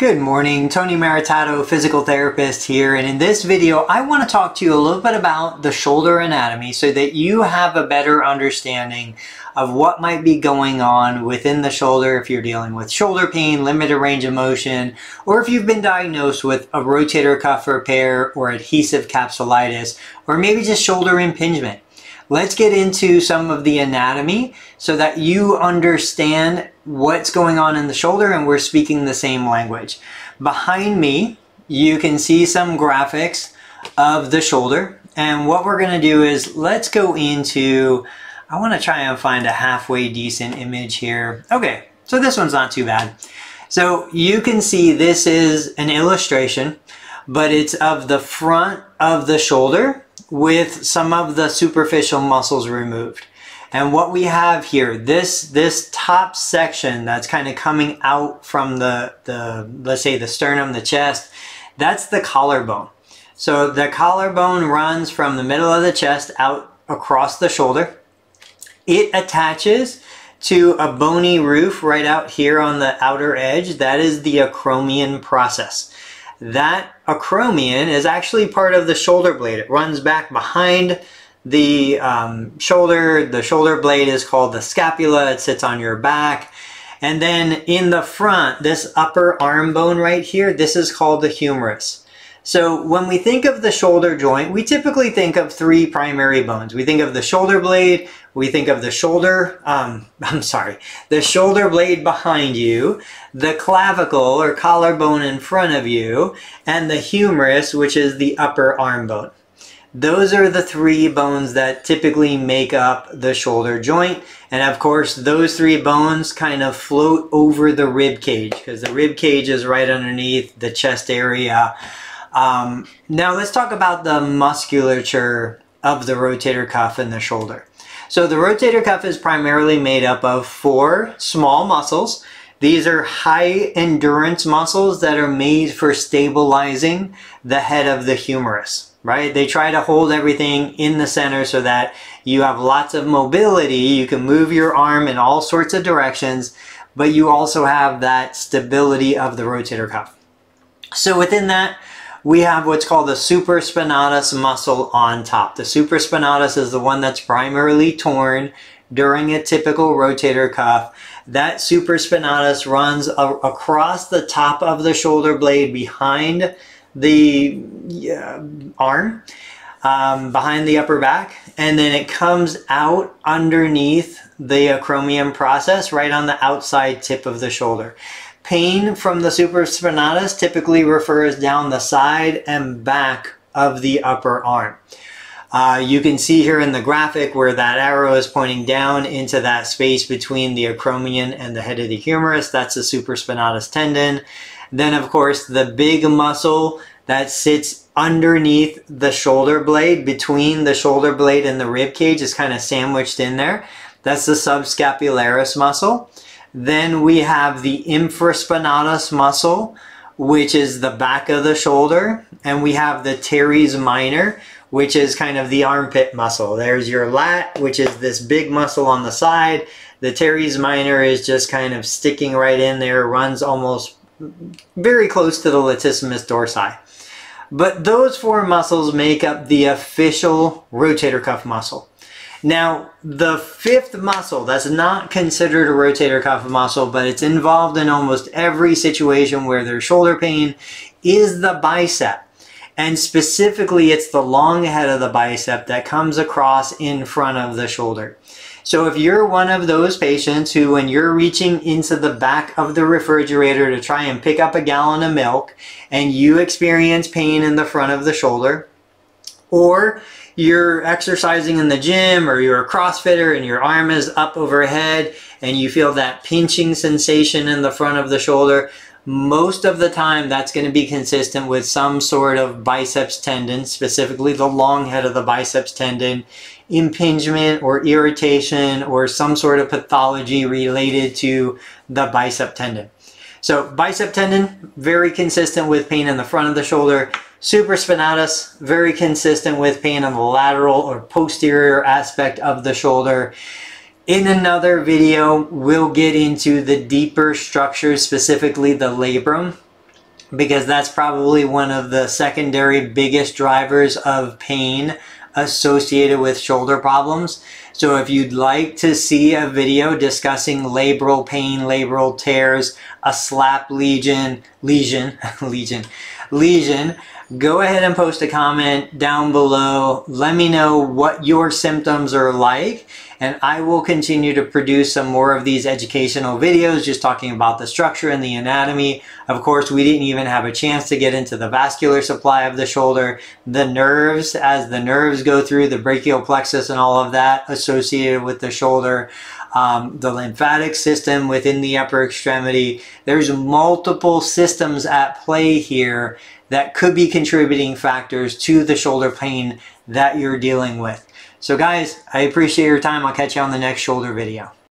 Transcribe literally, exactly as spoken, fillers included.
Good morning, Tony Maritato, physical therapist here, and in this video I want to talk to you a little bit about the shoulder anatomy so that you have a better understanding of what might be going on within the shoulder if you're dealing with shoulder pain, limited range of motion, or if you've been diagnosed with a rotator cuff repair or adhesive capsulitis, or maybe just shoulder impingement. Let's get into some of the anatomy so that you understand what's going on in the shoulder and we're speaking the same language. Behind me, you can see some graphics of the shoulder. And what we're going to do is let's go into, I want to try and find a halfway decent image here. Okay, so this one's not too bad. So you can see this is an illustration, but it's of the front of the shoulder with some of the superficial muscles removed. And what we have here, this this top section that's kind of coming out from the, the, let's say the sternum, the chest, that's the collarbone. So the collarbone runs from the middle of the chest out across the shoulder. It attaches to a bony roof right out here on the outer edge. That is the acromion process. That acromion is actually part of the shoulder blade. It runs back behind the um, shoulder. The shoulder blade is called the scapula. It sits on your back. And then in the front, this upper arm bone right here, this is called the humerus. So when we think of the shoulder joint, we typically think of three primary bones. We think of the shoulder blade, we think of the shoulder, um, I'm sorry, the shoulder blade behind you, the clavicle or collarbone in front of you, and the humerus, which is the upper arm bone. Those are the three bones that typically make up the shoulder joint. And of course, those three bones kind of float over the rib cage because the rib cage is right underneath the chest area. Um, now let's talk about the musculature of the rotator cuff and the shoulder. So the rotator cuff is primarily made up of four small muscles. These are high endurance muscles that are made for stabilizing the head of the humerus, right? They try to hold everything in the center so that you have lots of mobility. You can move your arm in all sorts of directions, but you also have that stability of the rotator cuff. So within that, we have what's called the supraspinatus muscle on top. The supraspinatus is the one that's primarily torn during a typical rotator cuff. That supraspinatus runs a across the top of the shoulder blade behind the uh, arm, um, behind the upper back, and then it comes out underneath the acromion process right on the outside tip of the shoulder. Pain from the supraspinatus typically refers down the side and back of the upper arm. Uh, you can see here in the graphic where that arrow is pointing down into that space between the acromion and the head of the humerus. That's the supraspinatus tendon. Then of course the big muscle that sits underneath the shoulder blade, between the shoulder blade and the rib cage, is kind of sandwiched in there. That's the subscapularis muscle. Then we have the infraspinatus muscle, which is the back of the shoulder. And we have the teres minor, which is kind of the armpit muscle. There's your lat, which is this big muscle on the side. The teres minor is just kind of sticking right in there, runs almost very close to the latissimus dorsi. But those four muscles make up the official rotator cuff muscle. Now, the fifth muscle that's not considered a rotator cuff muscle, but it's involved in almost every situation where there's shoulder pain, is the bicep. And specifically, it's the long head of the bicep that comes across in front of the shoulder. So if you're one of those patients who, when you're reaching into the back of the refrigerator to try and pick up a gallon of milk and you experience pain in the front of the shoulder, or you're exercising in the gym, or you're a CrossFitter and your arm is up overhead and you feel that pinching sensation in the front of the shoulder, most of the time that's going to be consistent with some sort of biceps tendon, specifically the long head of the biceps tendon, impingement or irritation or some sort of pathology related to the bicep tendon. So bicep tendon, very consistent with pain in the front of the shoulder. Supraspinatus, very consistent with pain on the lateral or posterior aspect of the shoulder. In another video, we'll get into the deeper structures, specifically the labrum because that's probably one of the secondary biggest drivers of pain associated with shoulder problems. So if you'd like to see a video discussing labral pain, labral tears, a slap lesion, lesion, lesion, lesion, go ahead and post a comment down below. Let me know what your symptoms are like, and I will continue to produce some more of these educational videos just talking about the structure and the anatomy. Of course, we didn't even have a chance to get into the vascular supply of the shoulder, the nerves, as the nerves go through the brachial plexus and all of that associated with the shoulder. Um, the lymphatic system within the upper extremity. There's multiple systems at play here that could be contributing factors to the shoulder pain that you're dealing with. So guys, I appreciate your time. I'll catch you on the next shoulder video.